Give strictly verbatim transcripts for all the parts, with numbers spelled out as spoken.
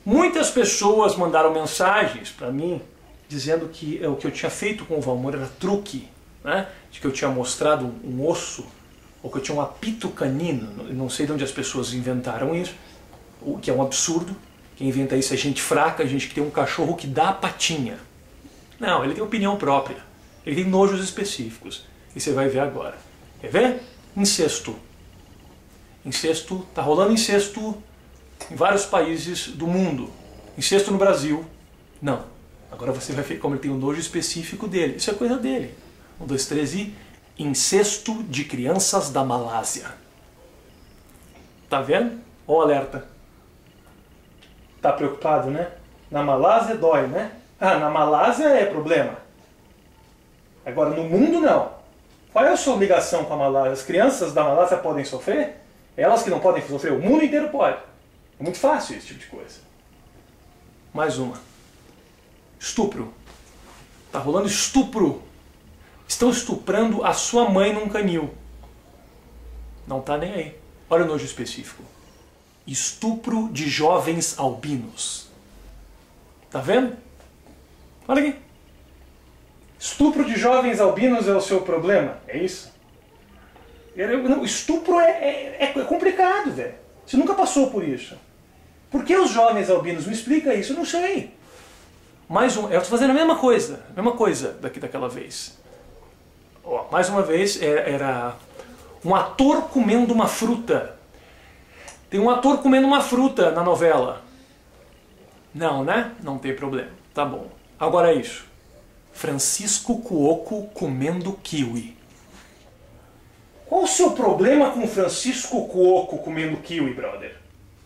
Muitas pessoas mandaram mensagens para mim dizendo que o que eu tinha feito com o Valmor era truque, né? De que eu tinha mostrado um osso, ou que eu tinha um apito canino. Não sei de onde as pessoas inventaram isso, o que é um absurdo. Quem inventa isso é gente fraca, gente que tem um cachorro que dá a patinha. Não, ele tem opinião própria. Ele tem nojos específicos. E você vai ver agora. Quer ver? Incesto. Incesto, tá rolando incesto em vários países do mundo. Incesto no Brasil, não. Agora você vai ver como ele tem o nojo específico dele. Isso é coisa dele. Um, dois, três e... Incesto de crianças da Malásia. Tá vendo? Ó o alerta. Tá preocupado, né? Na Malásia dói, né? Ah, na Malásia é problema. Agora no mundo não. Qual é a sua ligação com a Malásia? As crianças da Malásia podem sofrer? Elas que não podem sofrer, o mundo inteiro pode. É muito fácil esse tipo de coisa. Mais uma. Estupro. Tá rolando estupro. Estão estuprando a sua mãe num canil. Não tá nem aí. Olha o nojo específico. Estupro de jovens albinos. Tá vendo? Olha aqui. Estupro de jovens albinos é o seu problema? É isso? Não, estupro é, é, é complicado, velho. Você nunca passou por isso. Por que os jovens albinos? Me explica isso. Eu não sei. Mais um. Eu estou fazendo a mesma coisa. A mesma coisa daqui daquela vez. Ó, mais uma vez, era um ator comendo uma fruta. Tem um ator comendo uma fruta na novela. Não, né? Não tem problema. Tá bom. Agora é isso. Francisco Cuoco comendo kiwi. Qual o seu problema com Francisco Cuoco comendo kiwi, brother?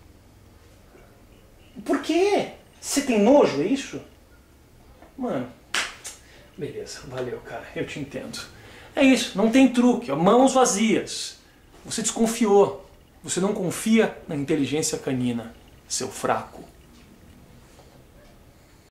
Por quê? Você tem nojo, é isso? Mano, beleza, valeu, cara, eu te entendo. É isso, não tem truque, ó, mãos vazias. Você desconfiou. Você não confia na inteligência canina, seu fraco.